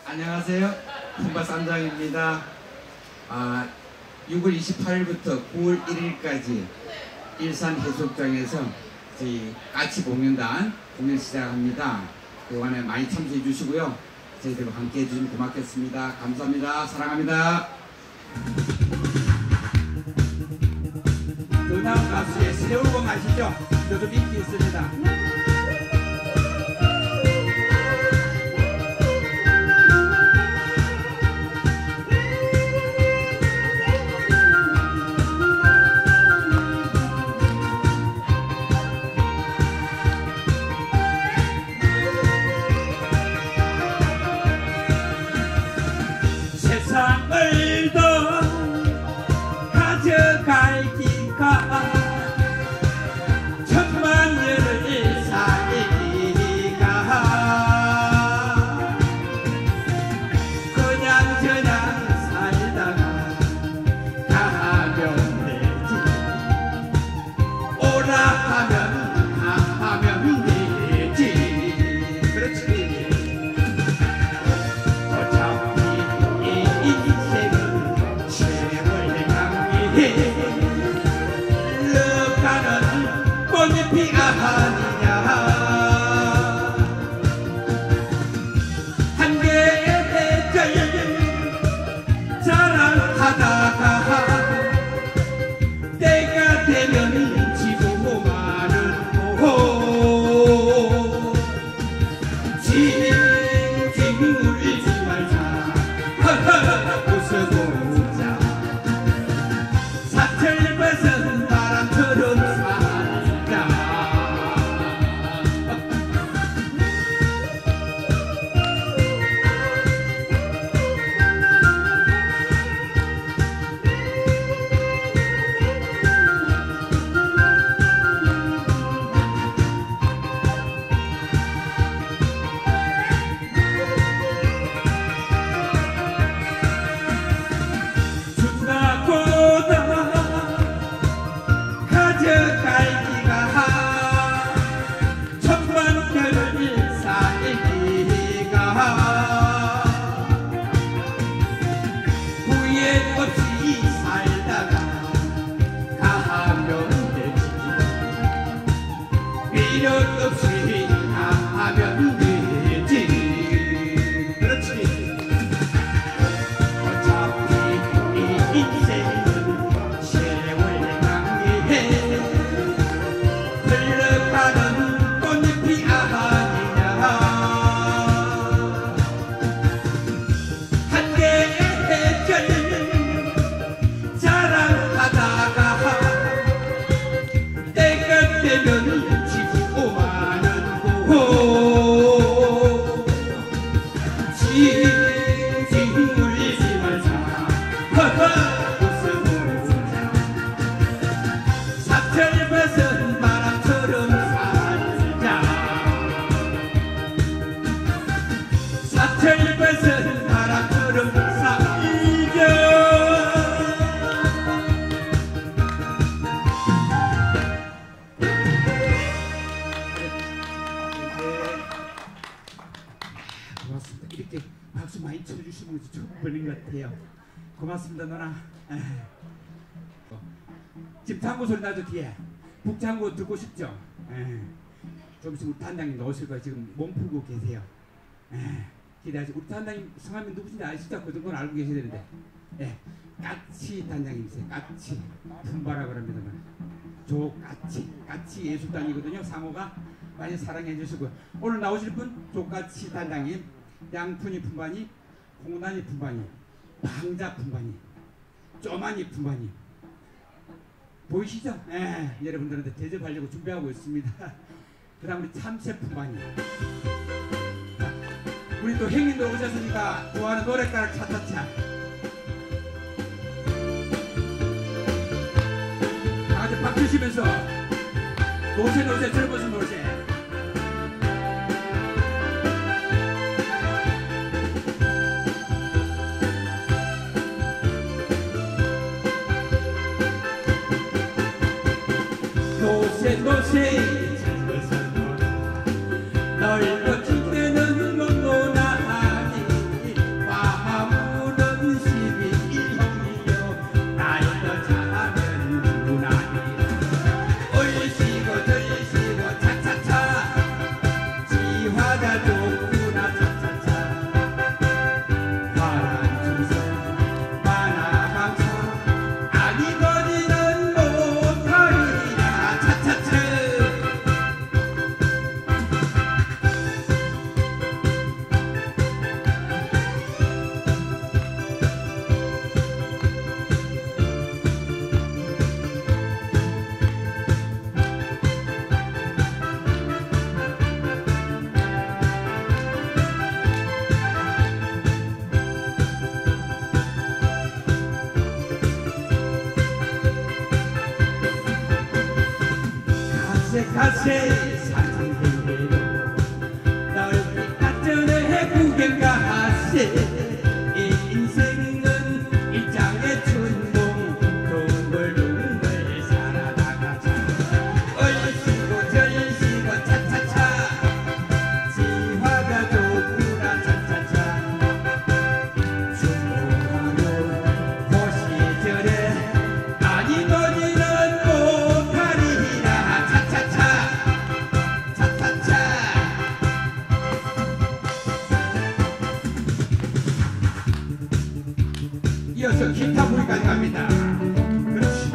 안녕하세요. 품바 쌈장입니다. 6월 28일부터 9월 1일까지 일산 해수욕장에서 저희 까치 공연단 공연 시작합니다. 그동안에 많이 참석해 주시고요. 저희들과 함께 해주시면 고맙겠습니다. 감사합니다. 사랑합니다. 그 다음 가수의 세월봉 아시죠? 저도 인기 있습니다. 세상을 더 가져갈 기가 천만 년을 살기가 그냥 살다가 가면 되지 오라 하면 가면 되지 그렇지 꽃잎이 아니냐 한 개의 배절 자랑하다가 때가 되면 지고 마르고 징징 울지 말자 웃어보자 사철 벗은 바람처럼 없이 가면 되지 그렇지 어차피 이 인생은 세월 강해 흘러가는 꽃잎이 아니냐 한 개의 해절 자랑하다가 때가 되면 징징 울지 말자 웃어보자 사철 벗은 바람처럼 살자 사철 벗은 바람처럼 살자 고맙습니다. 이렇게 박수 많이 쳐주시면 처음 보는 것 같아요. 고맙습니다 누나. 지금 장구 소리 나죠 뒤에? 북장구 듣고 싶죠? 좀 있으면 우리 단장님 나오실 거예요. 지금 몸 풀고 계세요. 기대하시고 우리 단장님 성함이 누구신지 아시죠? 그 정도는 알고 계셔야 되는데 까치 단장님이세요. 까치 품바라고 합니다. 조까치 까치 예술단이거든요. 상호가 많이 사랑해 주시고 오늘 나오실 분 조까치 단장님 양푼이 품바니 홍단이 품바니 방자 품바니 쪼마니 품바니 보이시죠? 여러분들한테 대접하려고 준비하고 있습니다. 그 다음 우리 참새 품바니 우리 또 행인들 오셨으니까 좋아하는 노랫가락 차차차 다같이 박 주시면서 노세 젊으신 노세 노세 젊어서 널 멋지게는 놈노나니 가세 산행로 넓은 하천에 구경 가세 이 인생은 일장의 춘봉 동글동글 살아나가자 얼씨고 절씨고 차차차 지화가 좋구나 차차차 충북하면 고시절에 많이 너지는 못하리라 차차차 차차차 이어서 기타 부위까지 갑니다. 그렇지.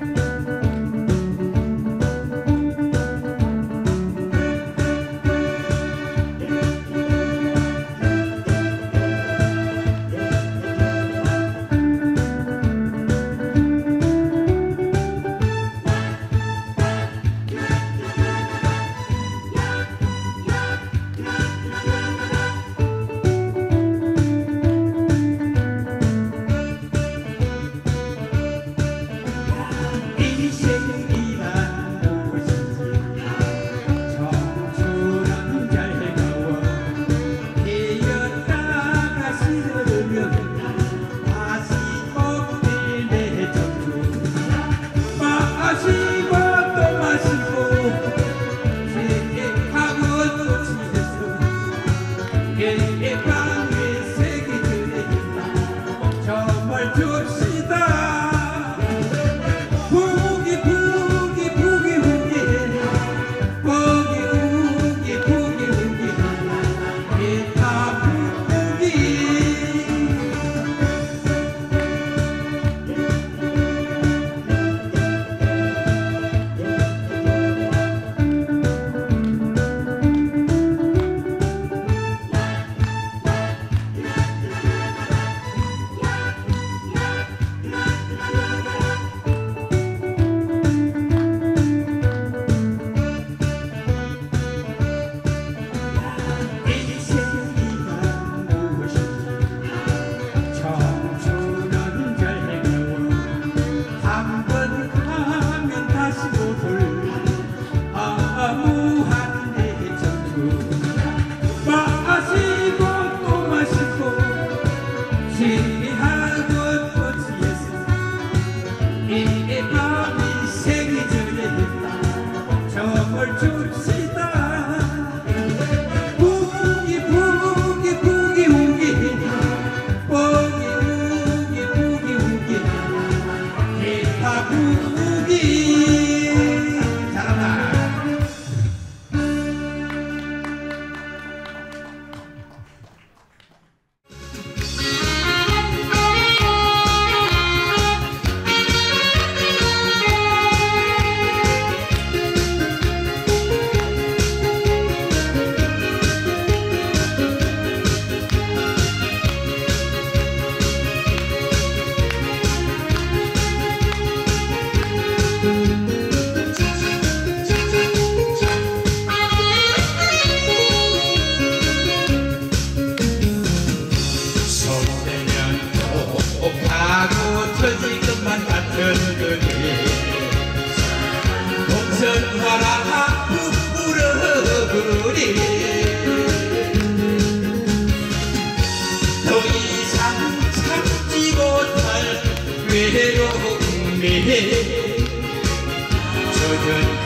젖은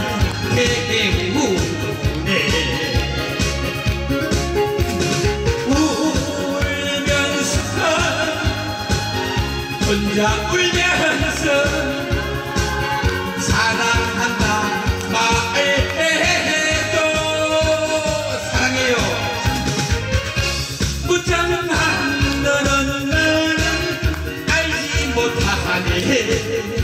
가슴 대행무네 울면서 혼자 울면서 사랑한다 말해도 사랑해요 무장한 너는 나는 알지 못하네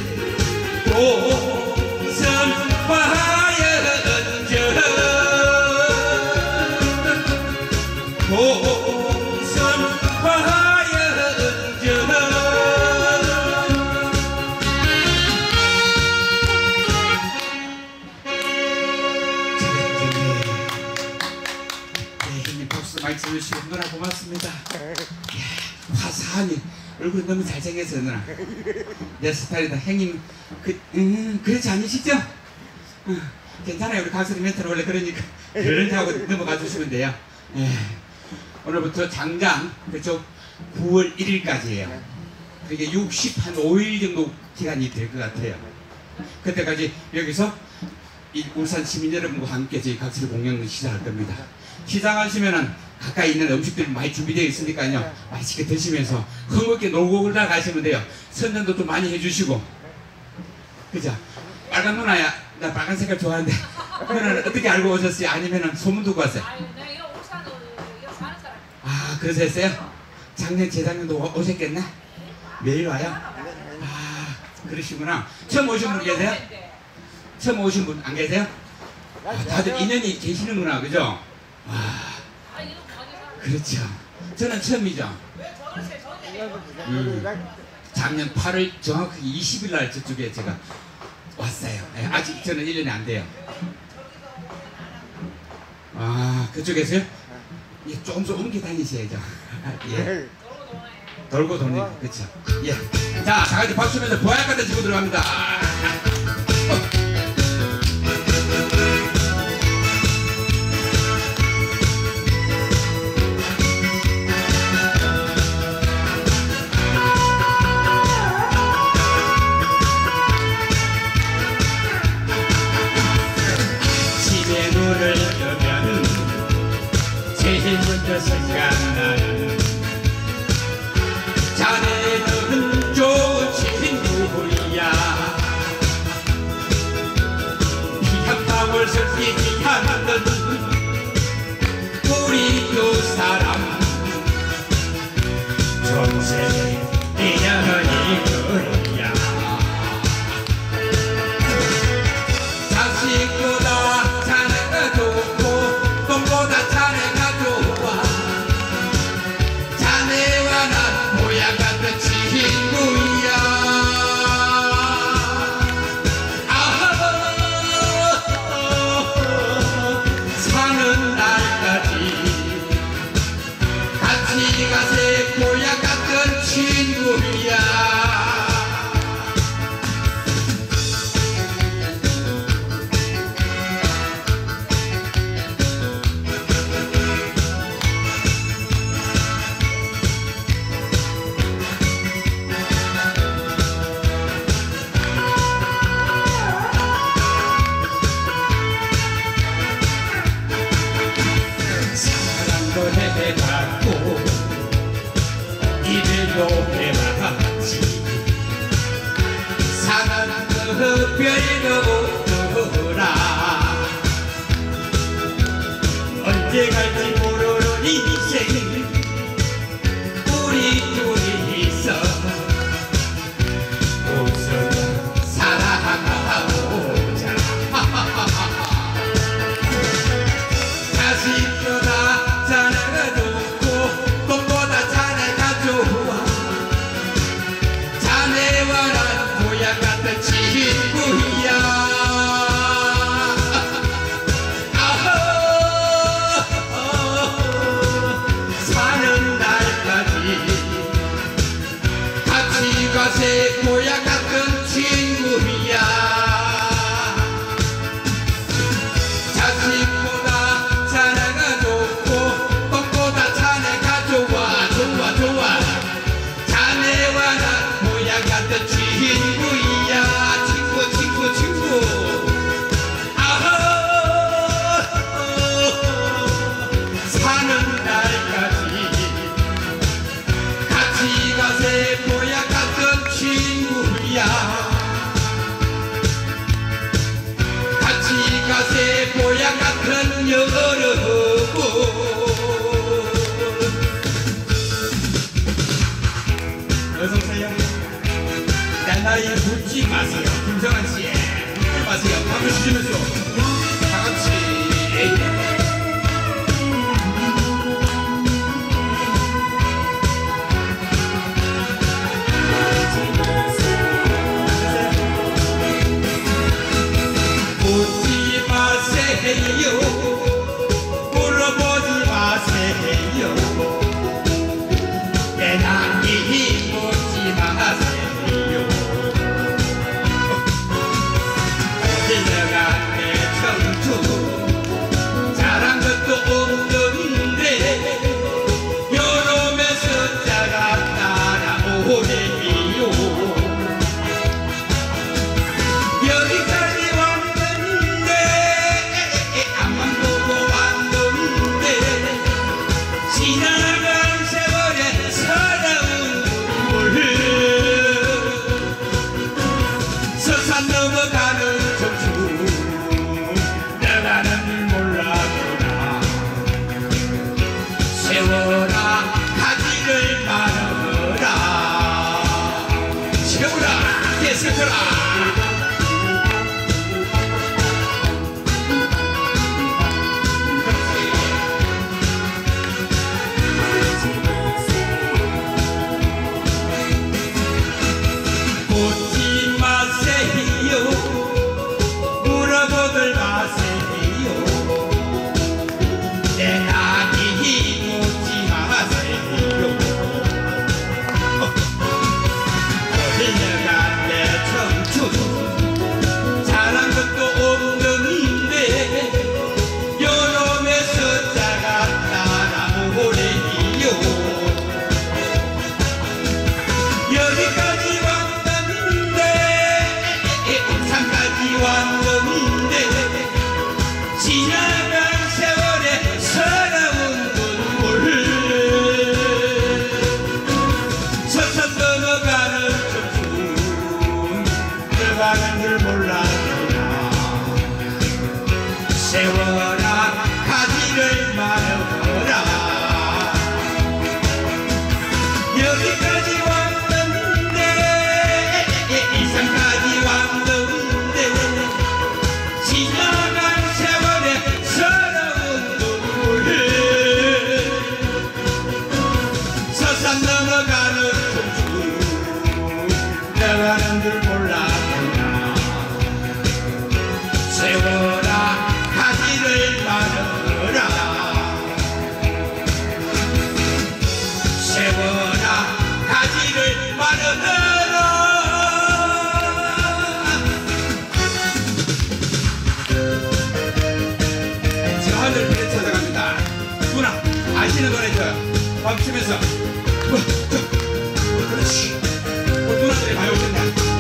많이 쳐주시고 누나 고맙습니다. 화사하니 얼굴 너무 잘생겼어 누나. 내 스타일이다. 형님 그렇지 않으시죠? 괜찮아요. 우리 강수리 멘트는 원래 그러니까 그렇게 하고 넘어가 주시면 돼요. 예. 오늘부터 장장 그쪽 9월 1일까지예요. 그게 65일 정도 기간이 될 것 같아요. 그때까지 여기서 이 울산 시민 여러분과 함께 저희 각설이 공연을 시작할 겁니다. 시작하시면은 가까이 있는 음식들이 많이 준비되어 있으니까요. 맛있게 드시면서 흥겹게 놀고 그러다 가시면 돼요. 선전도 좀 많이 해주시고. 그죠? 빨간 누나야, 나 빨간 색깔 좋아하는데 누나는 어떻게 알고 오셨어요? 아니면은 소문 듣고 왔어요? 아유, 내가 이거 울산도 이거 사는 사람. 아, 그래서 했어요? 작년, 재작년도 오셨겠나? 매일 와요? 아, 그러시구나. 처음 오신 분 계세요? 처음 오신 분 안 계세요? 아, 다들 인연이 계시는구나, 그죠? 와, 아, 이거 가게 사람. 그렇죠. 저는 처음이죠. 왜 저러세요? 작년 8월 정확히 20일 날 저쪽에 제가 왔어요. 네, 아직 저는 1년이 안 돼요. 아, 그쪽에서요? 예, 조금 더 옮겨 다니셔야죠. 예. 돌고 도는, 그렇죠. 예. 자, 다 같이 박수 치면서 보약까지 치고 들어갑니다. 집에 눈을 뜨면 제일 먼저 생각나는 자네는 좋은 친구야. 피 한 방울 슬피지 않는 우리 두 사람. 전생 인연이 그야. 자식보다 자네가 좋고 돈보다 자네가 좋아. 자네와 난 모양 같은 친구야. 사는 날까지 같이 가세. 모양 같은 친구야. 사랑도 해봤고 이별도 해봤지. 사는 그 별도 없더라. 언제 갈지 모르는 인생 우리 둘이서 웃어 살아가보자. 자식보다 자네가 좋고 돈보다 자네가 좋아. 자네와 난 모양 같은 친구야. 사는 날까지 같이 가세. 모양 같은 친구야. 자식보다 자네가 좋고 돈보다 자네가 좋아. 좋아 좋아. 자네와 난 모양 같은 친구야. 친구 친구 친구. 사는 날까지 같이 가세. 모양 같은 친구야. 같이 가세. 모양 같은 여러분. 어서오세요. 내 나이에 묻지 마세요. 김성환씨 묻지 마세요. 박수 주시면서 다 같이. 묻지 마세요. 물어보지 마세요. 내 나이 묻지 마세요. 흘러간 내 세워라 가지를 말아라 여기까지 왔는데 이상까지 왔는데 지나간 세월의 서러운 눈물 서산 넘어가는 춤추 나가는 줄 몰랐구나 세워라 가지를 말아라 세워라 가지를 말아라 저 하늘길을 찾아갑니다. 누나 아시는 노래죠? 멈추면서 그렇지 누나들이 많이 오셨네.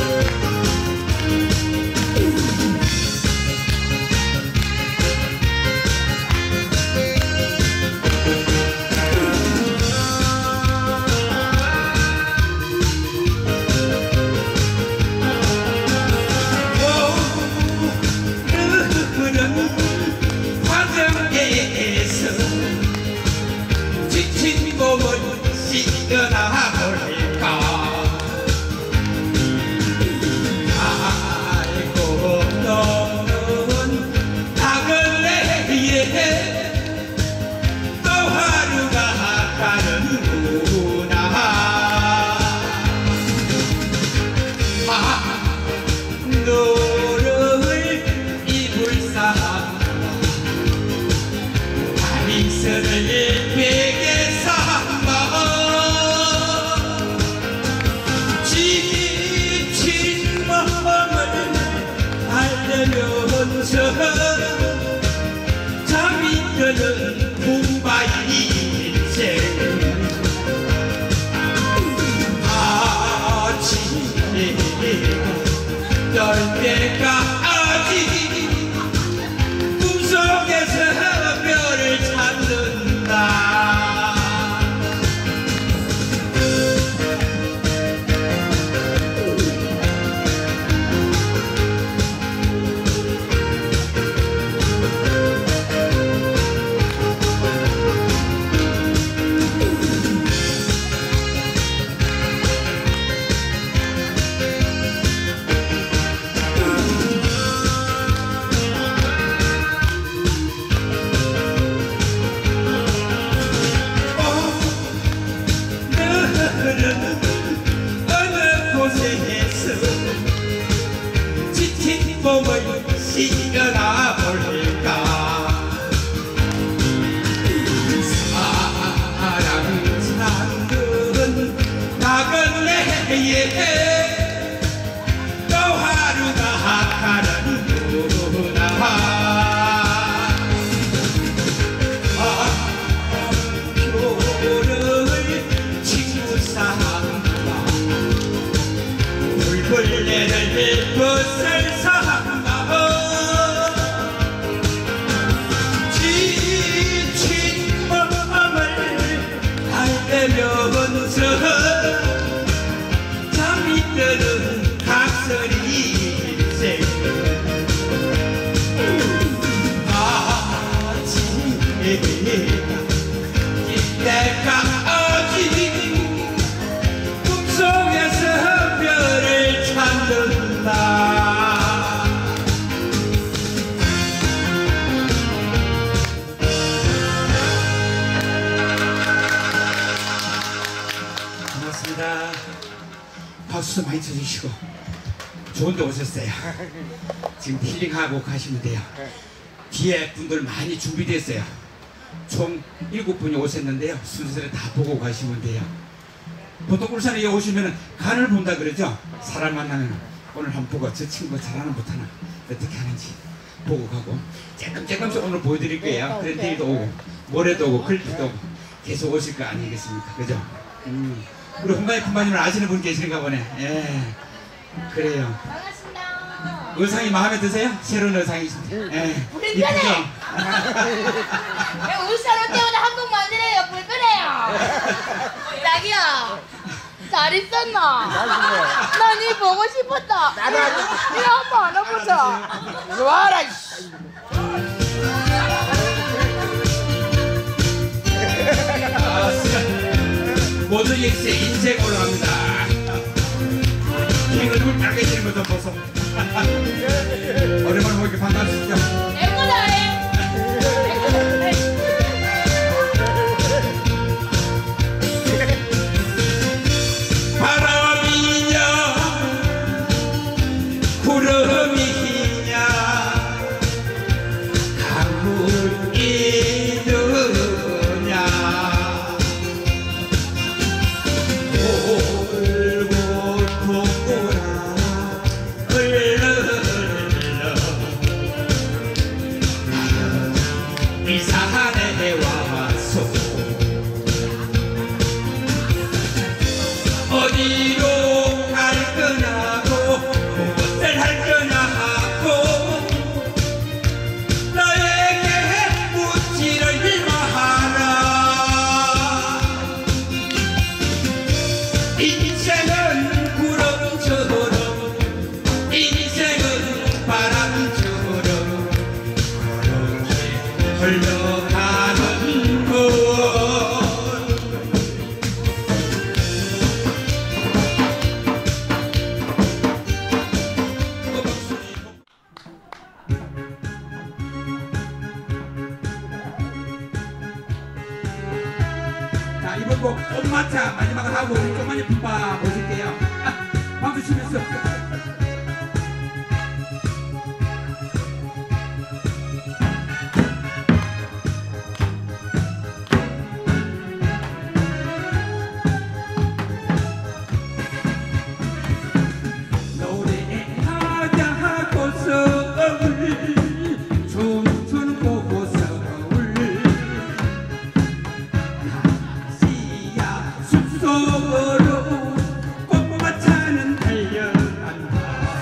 지친 몸을 씻겨나 볼까 아이고 너는 나글래에 또 하루가 가는구나 너를 이불 삼아 다리선을 베개 삼아 지친 마음을 달래면서 잠이 드는 봄바위 인생 아침에 널 때까지 꿈속에서 별을 찾는다 어느 곳에서 지친 몸을 씻겨나 볼까 사랑은 나그네에 또 하루가 가는구나 물벌레를 벗을 삼아 지친 마음을 달래면서 잠이 박수 많이 쳐주시고 좋은 데 오셨어요. 지금 힐링하고 가시면 돼요. 뒤에 분들 많이 준비됐어요. 총 7분이 오셨는데요. 순서를 다 보고 가시면 돼요. 보통 울산에 오시면 간을 본다 그러죠. 사람 만나면 오늘 한번 보고 저 친구가 잘하나 못하나 어떻게 하는지 보고 가고 조금씩 오늘 보여드릴 거예요. 그런 데도 오고 모레도 오고 글피도 오고 계속 오실 거 아니겠습니까? 그죠? 우리 홍가희 품바님을 아시는 분 계시는가 보네. 예, 그래요. 반갑습니다. 의상이 마음에 드세요? 새로운 의상이신데. 예, 불편해. 이쁘죠? 울산 올 때마다 한복 만들어요. 불편해요. 자기야, 잘 있었나? 나 니 보고 싶었다. 나도 니 한번 안아보자. 이리 와라 이씨. 모든 일세 인생 올라갑니다. 이거 누굴 빨개지는 것도 보소. 오랜만에 보니까 반갑시죠? 예쁘다. 바람이냐 구름이냐 강물이느냐 울고 돌아 흘러 이 산에 와서 어디로 갈 거냐고 무엇을 할 거냐고 나에게 묻지를 마라. 인생은 구름처럼 인생은 바람처럼 그렇게 흘러가는 것. 자, 이번 곡 꽃마차 마지막으로 하고 우리 좀만이 품바 보실게요. 박수 치면서. 노래하자고서 춤추는 곳서 시야 숲속으로 꽃마차는 달려간다.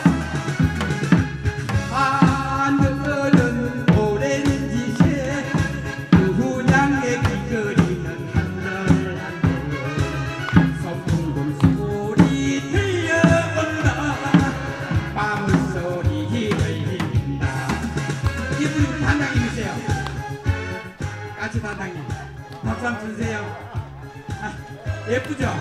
하늘은 오렌지색 그냥에 비그리는 하늘 선풍금 소리 들려온다. 밤소리 들린다. 이분이 우리 단장님이세요. 같이 단장님 박수 한번 주세요. 예쁘죠?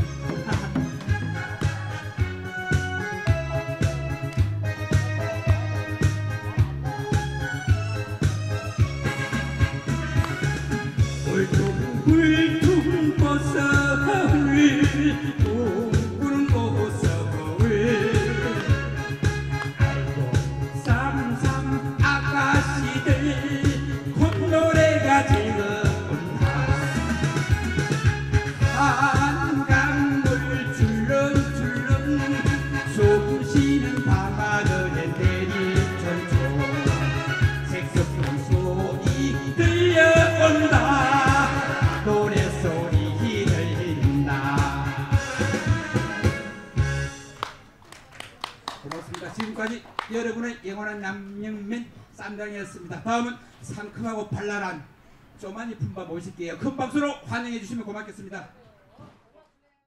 울퉁불퉁 버섯을 둥그런 버섯을 알고 쌈쌈 아가씨들 콧노래가 즐거운다. 한강물 줄렁줄렁 솟으시는 밤하늘에 내리천초 색소폰 소리 들려온다. 노래소리 들린다. 고맙습니다. 지금까지 여러분의 영원한 남영면 쌈장이었습니다. 다음은 상큼하고 발랄한 쪼만이 품바 모실게요. 큰 박수로 환영해 주시면 고맙겠습니다.